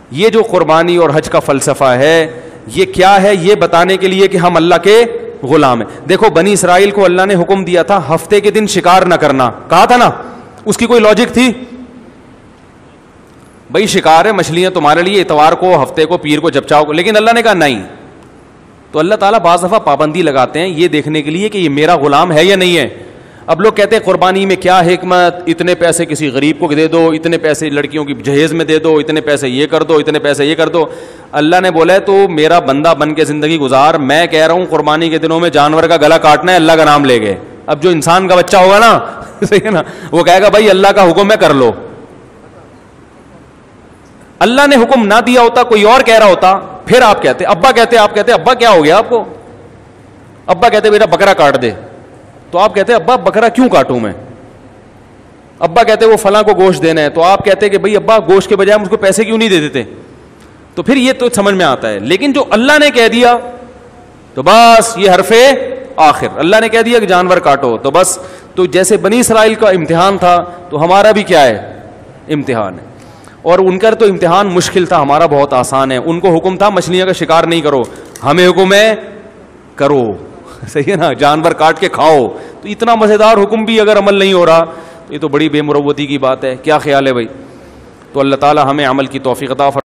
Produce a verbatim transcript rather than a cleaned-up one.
یہ جو قربانی اور حج کا فلسفہ ہے یہ کیا ہے؟ یہ بتانے کے لیے کہ ہم اللہ کے غلام ہیں. دیکھو بنی اسرائیل کو اللہ نے حکم دیا تھا ہفتے کے دن شکار نہ کرنا, کہا تھا نا, اس کی کوئی لاجک تھی؟ بھائی شکار ہے, مچھلیاں تمہارے لیے, اتوار کو, ہفتے کو, پیر کو جب چاہو, لیکن اللہ نے کہا نہیں. تو اللہ تعالیٰ بعض دفعہ پابندی لگاتے ہیں یہ دیکھنے کے لیے کہ یہ میرا غلام ہے یا نہیں ہے. اب لوگ کہتے ہیں قربانی میں کیا حکمت, اتنے پیسے کسی غریب کو دے دو, اتنے پیسے لڑکیوں کی جہیز میں دے دو, اتنے پیسے یہ کر دو, اتنے پیسے یہ کر دو. اللہ نے بولا ہے تو میرا بندہ بن کے زندگی گزار, میں کہہ رہا ہوں قربانی کے دنوں میں جانور کا گلا کاٹنا ہے, اللہ کا نام لے گئے. اب جو انسان کا بچہ ہوگا نا صحیح ہے نا, وہ کہے گا بھائی اللہ کا حکم ہے کر لو. اللہ نے حکم نہ دیا ہوتا, کوئی اور کہہ رہا ہوتا, پھر آپ کہتے, ابا کہتے, آپ کہتے ابا کیا ہو گیا آپ کو, ابا کہتے بیٹا بکرا کاٹ دے, تو آپ کہتے ابا بکرا کیوں کاٹوں میں, ابا کہتے وہ فلاں کو گوشت دینا ہے, تو آپ کہتے کہ بھئی ابا گوشت کے بجائے مجھ کو پیسے کیوں نہیں دے دیتے. تو پھر یہ تو سمجھ میں آتا ہے. لیکن جو اللہ نے کہہ دیا تو بس یہ حرف آخر, اللہ نے کہہ دیا کہ جانور کاٹو تو بس. تو جیسے بنی اسرائیل کا امتحان تھا تو ہمارا بھی کیا ہے, امتحان ہے. اور ان کا تو امتحان مشکل تھا, ہمارا بہت آسان ہے. ان کو حکم تھا مچھلیاں کا شکار نہیں کرو, ہمیں حکم ہے کرو, صحیح ہے نا, جانور کاٹ کے کھاؤ. تو اتنا مزیدار حکم بھی اگر عمل نہیں ہو رہا تو یہ تو بڑی بے مروتی کی بات ہے. کیا خیال ہے بھائی؟ تو اللہ تعالی ہمیں عمل کی توفیق عطا فرمائے.